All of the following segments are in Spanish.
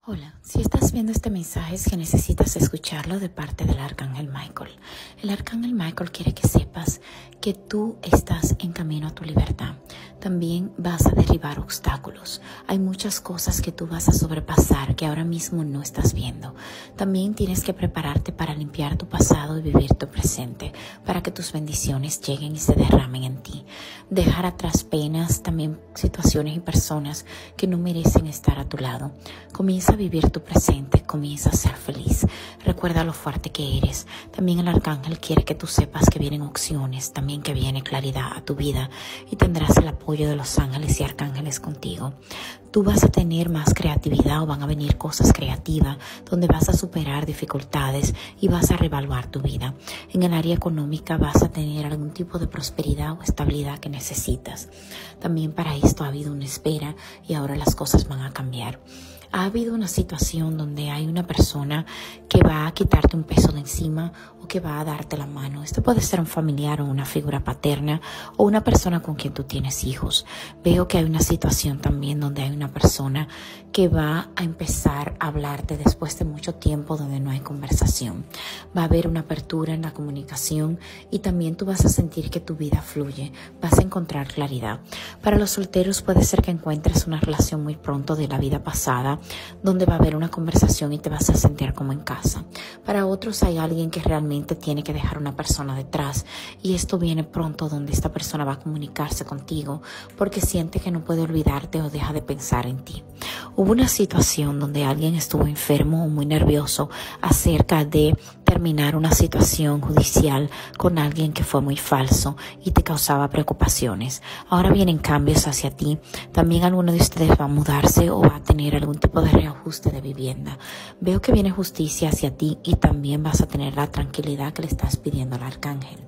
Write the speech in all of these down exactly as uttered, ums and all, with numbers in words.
Hola, si estás viendo este mensaje es que necesitas escucharlo de parte del Arcángel Michael. El Arcángel Michael quiere que sepas que tú estás en camino a tu libertad. También vas a derribar obstáculos. Hay muchas cosas que tú vas a sobrepasar que ahora mismo no estás viendo. También tienes que prepararte para limpiar tu pasado y vivir tu presente, para que tus bendiciones lleguen y se derramen en ti. Dejar atrás penas, también situaciones y personas que no merecen estar a tu lado. Comienza a vivir tu presente, comienza a ser feliz. Recuerda lo fuerte que eres. También el Arcángel quiere que tú sepas que vienen opciones, también que viene claridad a tu vida y tendrás el apoyo de los ángeles y arcángeles contigo. Tú vas a tener más creatividad o van a venir cosas creativas donde vas a superar dificultades y vas a reevaluar tu vida. En el área económica vas a tener algún tipo de prosperidad o estabilidad que necesitas. También para esto ha habido una espera y ahora las cosas van a cambiar. Ha habido una situación donde hay una persona que va a quitarte un peso de encima o que va a darte la mano. Esto puede ser un familiar o una figura paterna o una persona con quien tú tienes hijos. Veo que hay una situación también donde hay una persona que va a empezar a hablarte después de mucho tiempo donde no hay conversación. Va a haber una apertura en la comunicación y también tú vas a sentir que tu vida fluye. Vas a encontrar claridad. Para los solteros puede ser que encuentres una relación muy pronto de la vida pasada donde va a haber una conversación y te vas a sentir como en casa. Para otros hay alguien que realmente tiene que dejar una persona detrás y esto viene pronto donde esta persona va a comunicarse contigo porque siente que no puede olvidarte o deja de pensar en ti. Hubo una situación donde alguien estuvo enfermo o muy nervioso acerca de terminar una situación judicial con alguien que fue muy falso y te causaba preocupaciones. Ahora vienen cambios hacia ti. También alguno de ustedes va a mudarse o va a tener algún tipo de reajuste de vivienda. Veo que viene justicia hacia ti y también vas a tener la tranquilidad que le estás pidiendo al arcángel.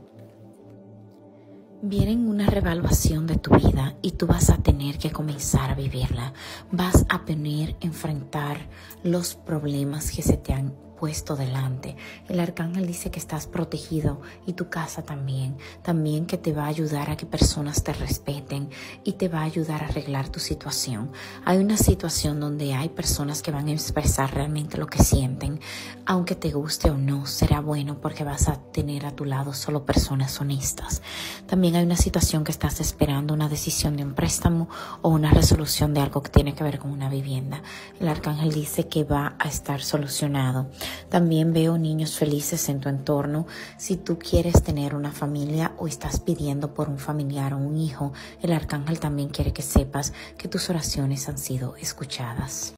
Viene una revaluación de tu vida y tú vas a tener que comenzar a vivirla. Vas a tener que enfrentar los problemas que se te han puesto delante. El arcángel dice que estás protegido y tu casa también. También que te va a ayudar a que personas te respeten y te va a ayudar a arreglar tu situación. Hay una situación donde hay personas que van a expresar realmente lo que sienten. Aunque te guste o no, será bueno porque vas a tener a tu lado solo personas honestas. También hay una situación que estás esperando, una decisión de un préstamo o una resolución de algo que tiene que ver con una vivienda. El arcángel dice que va a estar solucionado. También veo niños felices en tu entorno. Si tú quieres tener una familia o estás pidiendo por un familiar o un hijo, el arcángel también quiere que sepas que tus oraciones han sido escuchadas.